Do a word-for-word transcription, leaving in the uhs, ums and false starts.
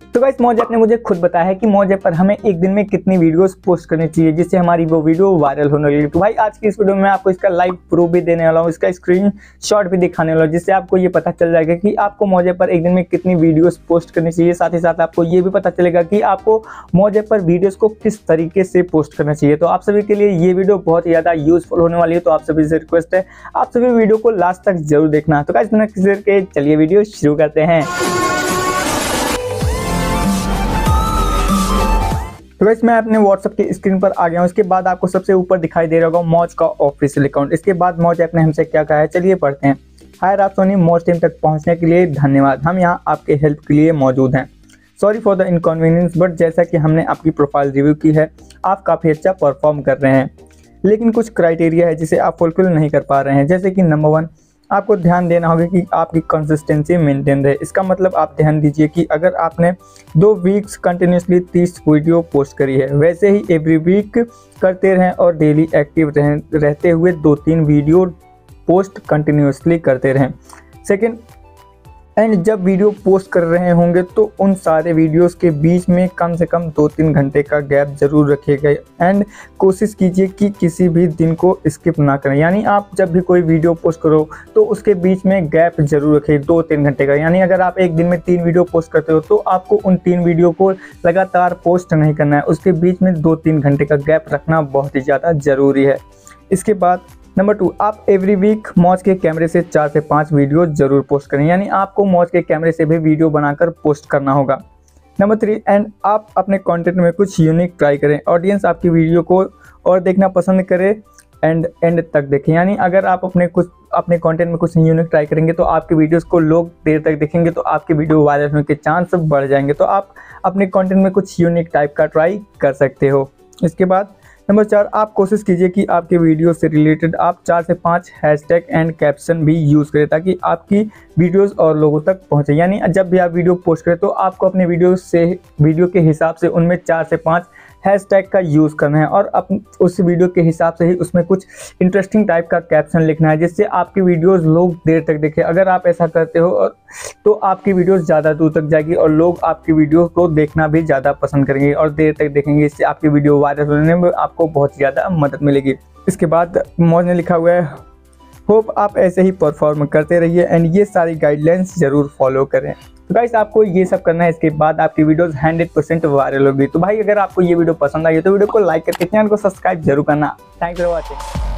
तो गाइस मौज ऐप ने मुझे खुद बताया है कि मौज ऐप पर हमें एक दिन में कितनी वीडियोस पोस्ट करनी चाहिए जिससे हमारी वो वीडियो वायरल होने लगे। तो भाई आज की इस वीडियो में मैं आपको इसका लाइव प्रूफ भी देने वाला हूँ, इसका स्क्रीन शॉट भी दिखाने वाला हूँ, जिससे आपको ये पता चल जाएगा कि आपको मौज ऐप पर एक दिन में कितनी वीडियोस पोस्ट करनी चाहिए। साथ ही साथ आपको ये भी पता चलेगा कि आपको मौज ऐप पर वीडियोस को किस तरीके से पोस्ट करना चाहिए। तो आप सभी के लिए ये वीडियो बहुत ही ज़्यादा यूजफुल होने वाली है, तो आप सभी से रिक्वेस्ट है आप सभी वीडियो को लास्ट तक जरूर देखना। तो गाइस बिना किसी देर के चलिए वीडियो शुरू करते हैं। तो गाइस मैं अपने व्हाट्सएप की स्क्रीन पर आ गया हूँ। इसके बाद आपको सबसे ऊपर दिखाई दे रहा होगा मौज का ऑफिशियल अकाउंट। इसके बाद मौज ऐप ने हमसे क्या कहा है, चलिए पढ़ते हैं। हाय रात सोनी, मौज टीम तक पहुँचने के लिए धन्यवाद। हम यहाँ आपके हेल्प के लिए मौजूद हैं। Sorry for the inconvenience, but जैसा कि हमने आपकी प्रोफाइल रिव्यू की है, आप काफ़ी अच्छा परफॉर्म कर रहे हैं, लेकिन कुछ क्राइटेरिया है जिसे आप फुलफिल नहीं कर पा रहे हैं। जैसे कि नंबर वन, आपको ध्यान देना होगा कि आपकी कंसिस्टेंसी मेंटेन रहे। इसका मतलब आप ध्यान दीजिए कि अगर आपने दो वीक्स कंटिन्यूसली तीस वीडियो पोस्ट करी है, वैसे ही एवरी वीक करते रहें और डेली एक्टिव रह, रहते हुए दो तीन वीडियो पोस्ट कंटिन्यूसली करते रहें। सेकेंड, एंड जब वीडियो पोस्ट कर रहे होंगे तो उन सारे वीडियोस के बीच में कम से कम दो तीन घंटे का गैप जरूर रखिएगा। एंड कोशिश कीजिए कि किसी भी दिन को स्किप ना करें, यानी आप जब भी कोई वीडियो पोस्ट करो तो उसके बीच में गैप जरूर रखिए दो तीन घंटे का। यानी अगर आप एक दिन में तीन वीडियो पोस्ट करते हो तो आपको उन तीन वीडियो को लगातार पोस्ट नहीं करना है, उसके बीच में दो तीन घंटे का गैप रखना बहुत ही ज़्यादा ज़रूरी है। इसके बाद नंबर टू, आप एवरी वीक मौज के कैमरे से चार से पाँच वीडियो जरूर पोस्ट करें, यानी आपको मौज के कैमरे से भी वीडियो बनाकर पोस्ट करना होगा। नंबर थ्री, एंड आप अपने कंटेंट में कुछ यूनिक ट्राई करें। ऑडियंस आपकी वीडियो को और देखना पसंद करे एंड एंड तक देखें, यानी अगर आप अपने कुछ अपने कंटेंट में कुछ यूनिक ट्राई करेंगे तो आपकी वीडियोस को लोग देर तक देखेंगे, तो आपकी वीडियो वायरल होने के चांस बढ़ जाएंगे। तो आप अपने कंटेंट में कुछ यूनिक टाइप का ट्राई कर सकते हो। इसके बाद नंबर चार, आप कोशिश कीजिए कि आपके वीडियो से रिलेटेड आप चार से पाँच हैशटैग एंड कैप्शन भी यूज़ करें ताकि आपकी वीडियोस और लोगों तक पहुंचे। यानी जब भी आप वीडियो पोस्ट करें तो आपको अपने वीडियो से वीडियो के हिसाब से उनमें चार से पाँच हैशटैग का यूज़ करना है और अप उस वीडियो के हिसाब से ही उसमें कुछ इंटरेस्टिंग टाइप का कैप्शन लिखना है, जिससे आपकी वीडियोस लोग देर तक देखें। अगर आप ऐसा करते हो और तो आपकी वीडियोस ज़्यादा दूर तक जाएगी और लोग आपकी वीडियो को देखना भी ज़्यादा पसंद करेंगे और देर तक देखेंगे। इससे आपकी वीडियो वायरल होने में आपको बहुत ज़्यादा मदद मिलेगी। इसके बाद मौज ने लिखा हुआ है, होप आप ऐसे ही परफॉर्म करते रहिए एंड ये सारी गाइडलाइंस ज़रूर फॉलो करें। तो गाइस आपको ये सब करना है, इसके बाद आपकी वीडियोस हंड्रेड परसेंट वायरल होगी। तो भाई अगर आपको ये वीडियो पसंद आई है तो वीडियो को लाइक करके चैनल को सब्सक्राइब जरूर करना। Thanks for watching.